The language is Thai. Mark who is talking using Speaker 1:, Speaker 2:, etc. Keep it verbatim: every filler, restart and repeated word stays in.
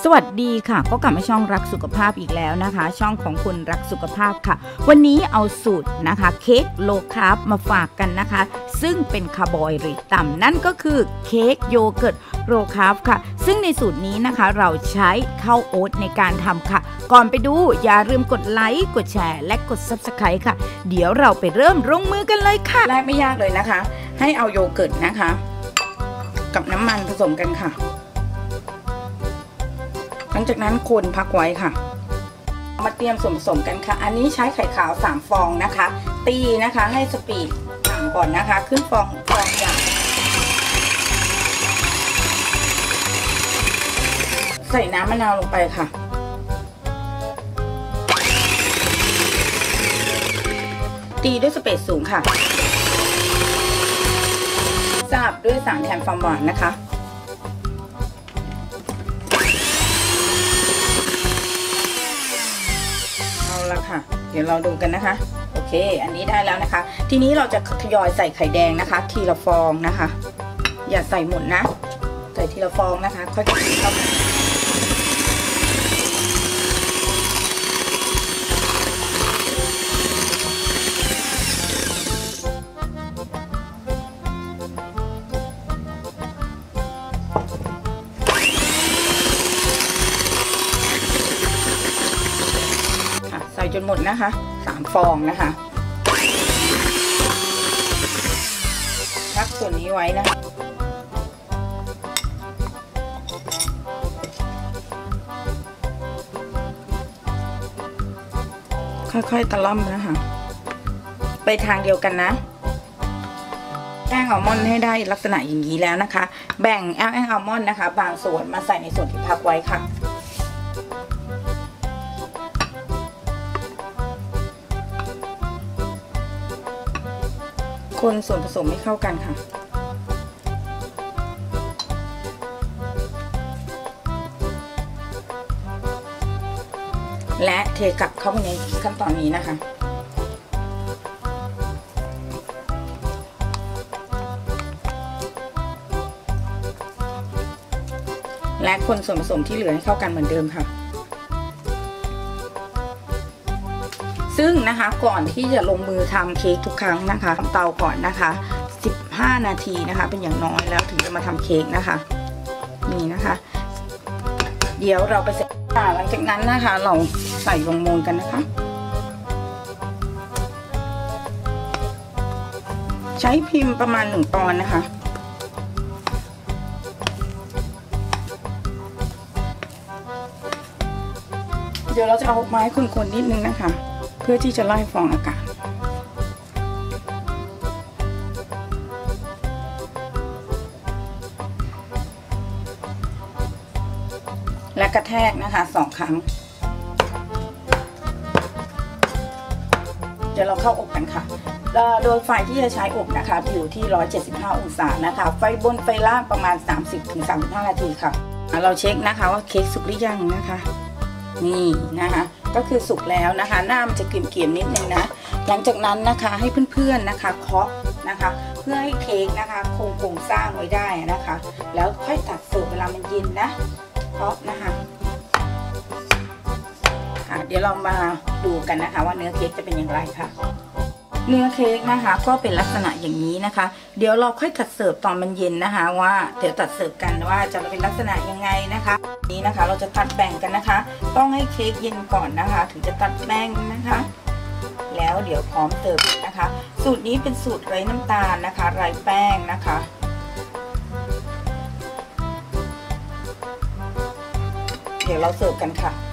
Speaker 1: วัสดีค่ะก็กลับมาช่องรักสุขภาพอีกแล้วนะคะช่องของคุณรักสุขภาพค่ะวันนี้เอาสูตรนะคะเค้กโลคาร์บมาฝากกันนะคะซึ่งเป็นคาร์โบไฮเดรตต่ำนั่นก็คือเค้กโยเกิร์ตโลคาร์บค่ะซึ่งในสูตรนี้นะคะเราใช้ข้าวโอ๊ตในการทำค่ะก่อนไปดูอย่าลืมกดไลค์กดแชร์และกด ซับสไครบ์ ค่ะเดี๋ยวเราไปเริ่มลงมือกันเลยค่ะแรกไม่ยากเลยนะคะให้เอาโยเกิร์ตนะคะกับน้ำมันผสมกันค่ะหลังจากนั้นคนพักไว้ค่ะมาเตรียมส่วนผสมกันค่ะอันนี้ใช้ไข่ขาวสามฟองนะคะตีนะคะให้สปีดต่ำก่อนนะคะขึ้นฟองฟองใหญ่ใส่น้ำมะนาวลงไปค่ะตีด้วยสเปซสูงค่ะสาบด้วยสารแทนความหวานนะคะแล้วค่ะเดี๋ยวเราดูกันนะคะโอเคอันนี้ได้แล้วนะคะทีนี้เราจะทยอยใส่ไข่แดงนะคะทีละฟองนะคะอย่าใส่หมดนะใส่ทีละฟองนะคะค่อยๆเข้าใส่จนหมดนะคะสามฟองนะคะพักส่วนนี้ไว้นะค่อยๆตะล่อมนะคะไปทางเดียวกันนะแป้งอัลมอนด์ให้ได้ลักษณะอย่างนี้แล้วนะคะแบ่งแป้งอัลมอนด์นะคะบางส่วนมาใส่ในส่วนที่พักไว้ค่ะคนส่วนผสมให้เข้ากันค่ะและเทกลับเข้าไปในขั้นตอนนี้นะคะและคนส่วนผสมที่เหลือให้เข้ากันเหมือนเดิมค่ะซึ่งนะคะก่อนที่จะลงมือทำเค้กทุกครั้งนะคะทำเตาก่อนนะคะสิบห้านาทีนะคะเป็นอย่างน้อยแล้วถึงจะมาทำเค้กนะคะนี่นะคะเดี๋ยวเราไปเสร็จหลังจากนั้นนะคะเราใส่ลงมูลกันนะคะใช้พิมพ์ประมาณหนึ่งปอนด์นะคะเดี๋ยวเราจะเอาไม้คนๆนิดนึงนะคะเพื่อที่จะไล่ฟองอากาศและกระแทกนะคะสองครั้งเดี๋ยวเราเข้าอบกันค่ะโดยไฟที่จะใช้อบนะคะอยู่ที่หนึ่งร้อยเจ็ดสิบห้าองศานะคะไฟบนไฟล่างประมาณ สามสิบถึงสามสิบห้า นาทีค่ะเราเช็คนะคะว่าเค้กสุกหรือยังนะคะนี่นะคะก็คือสุกแล้วนะคะหน้ามันจะเกลี่ยมๆนิดนึงนะหลังจากนั้นนะคะให้เพื่อนๆนะคะเคาะนะคะเพื่อให้เค้กนะคะคงโครงสร้างไว้ได้นะคะแล้วค่อยตัดเสิร์ฟเวลามันเย็นนะเคาะนะคะเดี๋ยวเรามาดูกันนะคะว่าเนื้อเค้กจะเป็นอย่างไรค่ะเนื้อเค้กนะคะก็เป็นลักษณะอย่างนี้นะคะเดี๋ยวเราค่อยตัดเสิร์ฟตอนมันเย็นนะคะว่าเดี๋ยวตัดเสิร์ฟกันว่าจะเป็นลักษณะยังไงนะคะนี้นะคะเราจะตัดแบ่งกันนะคะต้องให้เค้กเย็นก่อนนะคะถึงจะตัดแบ่งนะคะแล้วเดี๋ยวพร้อมเสิร์ฟนะคะสูตรนี้เป็นสูตรไร้น้ำตาลนะคะไร้แป้งนะคะเดี๋ยวเราเสิร์ฟกันค่ะ